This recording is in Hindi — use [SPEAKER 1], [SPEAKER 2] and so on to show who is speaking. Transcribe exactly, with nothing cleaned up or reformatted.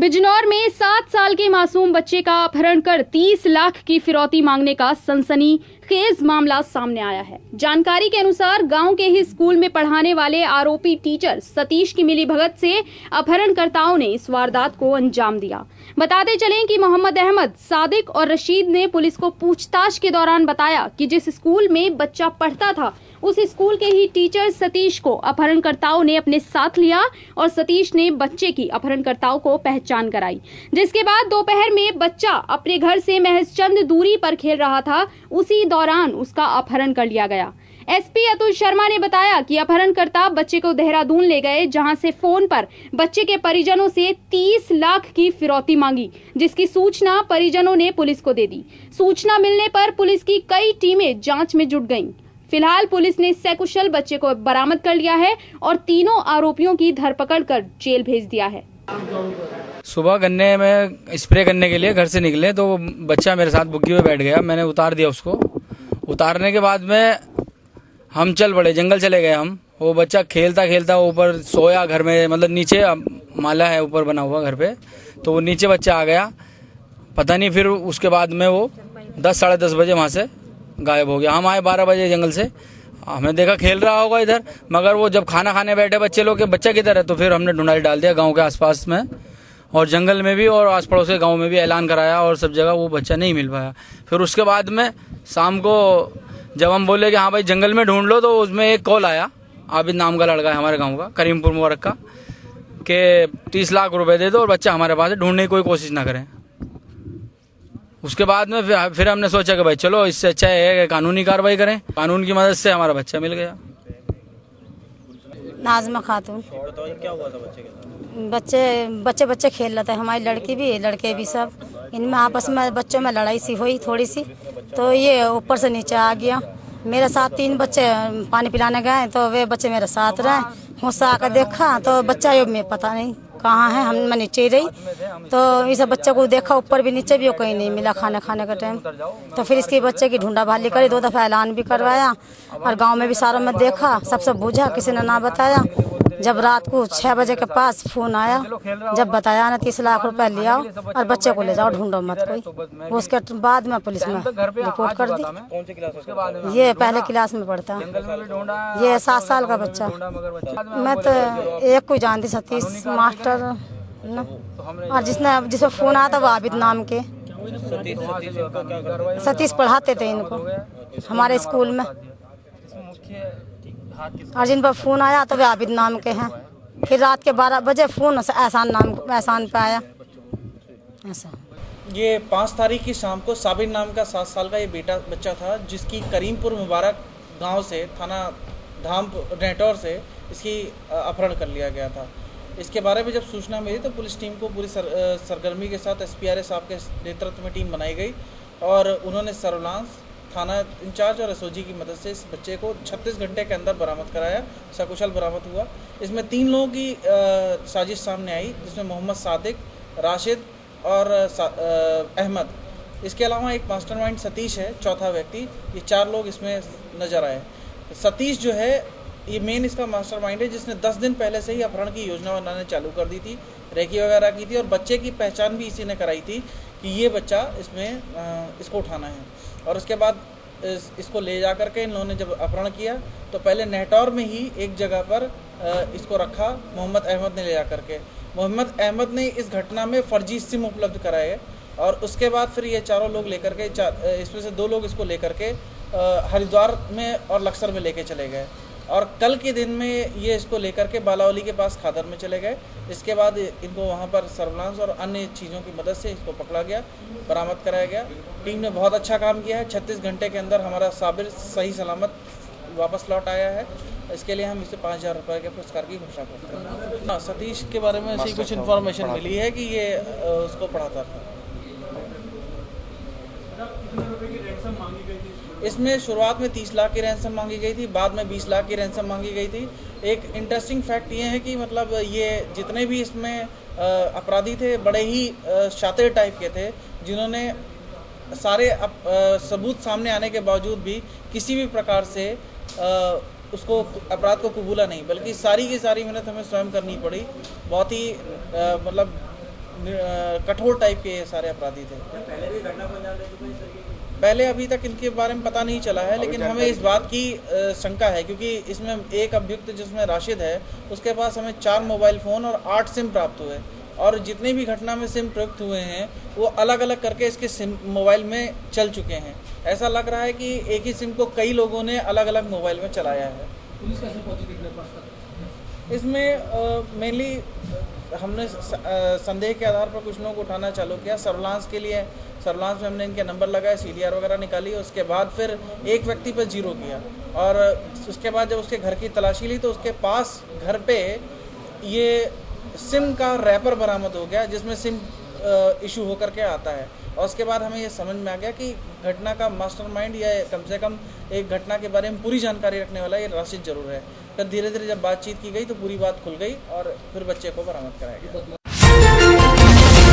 [SPEAKER 1] बिजनौर में सात साल के मासूम बच्चे का अपहरण कर तीस लाख की फिरौती मांगने का सनसनीखेज मामला सामने आया है। जानकारी के अनुसार गांव के ही स्कूल में पढ़ाने वाले आरोपी टीचर सतीश की मिलीभगत से अपहरणकर्ताओं ने इस वारदात को अंजाम दिया। बताते चलें कि मोहम्मद अहमद, सादिक और रशीद ने पुलिस को पूछताछ के दौरान बताया कि जिस स्कूल में बच्चा पढ़ता था उस स्कूल के ही टीचर सतीश को अपहरणकर्ताओं ने अपने साथ लिया और सतीश ने बच्चे की अपहरणकर्ताओं को पहचान कराई, जिसके बाद दोपहर में बच्चा अपने घर से महज चंद दूरी पर खेल रहा था, उसी दौरान उसका अपहरण कर लिया गया। एसपी अतुल शर्मा ने बताया कि अपहरणकर्ता बच्चे को देहरादून ले गए, जहां से फोन पर बच्चे के परिजनों से तीस लाख की फिरौती मांगी, जिसकी सूचना परिजनों ने पुलिस को दे दी। सूचना मिलने पर पुलिस की कई टीमें जांच में जुट गईं। फिलहाल पुलिस ने सकुशल बच्चे को बरामद कर लिया है और तीनों आरोपियों की धरपकड़ कर जेल भेज दिया है।
[SPEAKER 2] सुबह गन्ने में स्प्रे करने के लिए घर से निकले तो बच्चा मेरे साथ बुग्गी में बैठ गया। मैंने उतार दिया उसको। उतारने के बाद में हम चल पड़े, जंगल चले गए हम। वो बच्चा खेलता खेलता ऊपर सोया घर में, मतलब नीचे माला है ऊपर बना हुआ घर पे, तो वो नीचे बच्चा आ गया। पता नहीं फिर उसके बाद में वो दस साढ़े दस बजे वहाँ से गायब हो गया। हम आए बारह बजे जंगल से, हमने देखा खेल रहा होगा इधर, मगर वो जब खाना खाने बैठे बच्चे लोग के बच्चा किधर है, तो फिर हमने ढूंढाई डाल दिया गांव के आसपास में और जंगल में भी और आस पड़ोस के गांव में भी ऐलान कराया और सब जगह वो बच्चा नहीं मिल पाया। फिर उसके बाद में शाम को जब हम बोले कि हाँ भाई जंगल में ढूंढ लो, तो उसमें एक कॉल आया, आबिद नाम का लड़का है हमारे गाँव का, करीमपुर मुबारक का, कि तीस लाख रुपए दे दो और बच्चा हमारे पास है, ढूंढने की कोई कोशिश ना करें। उसके बाद में फिर, फिर हमने सोचा कि भाई चलो इससे अच्छा है कि कानूनी कार्रवाई करें। कानून की मदद से हमारा बच्चा मिल गया।
[SPEAKER 3] नाजमा खातून। क्या हुआ था बच्चे के साथ? बच्चे बच्चे बच्चे खेल रहे थे, हमारी लड़की भी लड़के भी सब। इनमें आपस में बच्चों में लड़ाई सी हुई थोड़ी सी, तो ये ऊपर से नीचे आ गया। मेरे साथ तीन बच्चे पानी पिलाने गए तो वे बच्चे मेरे साथ रहे। होश आकर देखा तो बच्चा ये में पता नहीं कहाँ है, हम मैं नीचे ही रही, तो इस बच्चे को देखा ऊपर भी नीचे भी कहीं नहीं मिला खाना खाने का टाइम। तो फिर इसके बच्चे की ढूंढा भाली करी, दो दफा ऐलान भी करवाया और गांव में भी सारों में देखा, सब सब बूझा, किसी ने ना बताया। जब रात को छह बजे के पास फोन आया, जब बताया ना तीस लाख रुपए ले आओ और बच्चे को ले जाओ, ढूंढो मत कोई। उसके बाद में पुलिस में रिपोर्ट कर दी। ये पहले क्लास में पढ़ता, ये सात साल का बच्चा। मैं तो एक को जानती, सतीश मास्टर न, और जिसने जिसको फोन आया था वो आबिद नाम के सतीश पढ़ाते थे इनको हमारे स्कूल में, और जिन पर फोन आया तो वे आबिद नाम के हैं। फिर रात के बारह बजे फोन एहसान नाम एहसान पे आया। ऐसा
[SPEAKER 4] ये पाँच तारीख की शाम को साबिर नाम का सात साल का ये बेटा बच्चा था, जिसकी करीमपुर मुबारक गांव से थाना धाम नेटौर से इसकी अपहरण कर लिया गया था। इसके बारे में जब सूचना मिली तो पुलिस टीम को पूरी सर, सरगर्मी के साथ एस पी आर ए साहब के नेतृत्व में टीम बनाई गई और उन्होंने सर्विलांस थाना इंचार्ज और एसओजी की मदद से इस बच्चे को छत्तीस घंटे के अंदर बरामद कराया। सकुशल बरामद हुआ। इसमें तीन लोगों की साजिश सामने आई, जिसमें मोहम्मद सादिक, राशिद और अहमद। इसके अलावा एक मास्टरमाइंड सतीश है, चौथा व्यक्ति। ये चार लोग इसमें नजर आए। सतीश जो है ये मेन इसका मास्टरमाइंड है, जिसने दस दिन पहले से ही अपहरण की योजना बनाने चालू कर दी थी, रेकी वगैरह की थी और बच्चे की पहचान भी इसी ने कराई थी कि ये बच्चा इसमें इसको उठाना है। और उसके बाद इस, इसको ले जा कर के इन लोगों ने जब अपहरण किया तो पहले नेटौर में ही एक जगह पर इसको रखा मोहम्मद अहमद ने ले जा कर के। मोहम्मद अहमद ने इस घटना में फर्जी सिम उपलब्ध कराए और उसके बाद फिर ये चारों लोग लेकर के, इसमें से दो लोग इसको लेकर के हरिद्वार में और लक्सर में लेके चले गए और कल के दिन में ये इसको लेकर के बालावली के पास खादर में चले गए। इसके बाद इनको वहाँ पर सर्विलांस और अन्य चीज़ों की मदद से इसको पकड़ा गया, बरामद कराया गया। टीम ने बहुत अच्छा काम किया है। छत्तीस घंटे के अंदर हमारा साबिर सही सलामत वापस लौट आया है। इसके लिए हम इसे पाँच हज़ार रुपये के पुरस्कार की घोषणा करते हैं। हाँ, सतीश के बारे में ऐसी कुछ इन्फॉर्मेशन मिली है कि ये उसको पढ़ाता था। इसमें शुरुआत में तीस लाख की रैंसम मांगी गई थी, बाद में बीस लाख की रैंसम मांगी गई थी। एक इंटरेस्टिंग फैक्ट ये है कि मतलब ये जितने भी इसमें अपराधी थे बड़े ही शातिर टाइप के थे, जिन्होंने सारे सबूत सामने आने के बावजूद भी किसी भी प्रकार से उसको अपराध को कबूला नहीं, बल्कि सारी की सारी मेहनत हमें स्वयं करनी पड़ी। बहुत ही मतलब कठोर टाइप के ये सारे अपराधी थे। पहले भी घटना को अंजाम दे चुके हैं? पहले अभी तक इनके बारे में पता नहीं चला है, लेकिन हमें इस बात की शंका है क्योंकि इसमें एक अभियुक्त जिसमें राशिद है उसके पास हमें चार मोबाइल फ़ोन और आठ सिम प्राप्त हुए और जितनी भी घटना में सिम प्रयुक्त हुए हैं वो अलग अलग करके इसके सिम मोबाइल में चल चुके हैं। ऐसा लग रहा है कि एक ही सिम को कई लोगों ने अलग अलग मोबाइल में चलाया है।
[SPEAKER 5] पुलिस कैसे पहुंची कितने पास तक?
[SPEAKER 4] इसमें मेनली हमने संदेह के आधार पर कुछ लोगों को उठाना चालू किया। सर्विलांस के लिए सर्विलांस में हमने इनके नंबर लगाए, सी डी आर वगैरह निकाली। उसके बाद फिर एक व्यक्ति पर जीरो किया और उसके बाद जब उसके घर की तलाशी ली तो उसके पास घर पे ये सिम का रैपर बरामद हो गया जिसमें सिम इशू होकर के आता है। और उसके बाद हमें ये समझ में आ गया कि घटना का मास्टरमाइंड या कम से कम एक घटना के बारे में पूरी जानकारी रखने वाला ये राशिद जरूर है। फिर धीरे धीरे जब बातचीत की गई तो पूरी बात खुल गई और फिर बच्चे को बरामद कराया गया।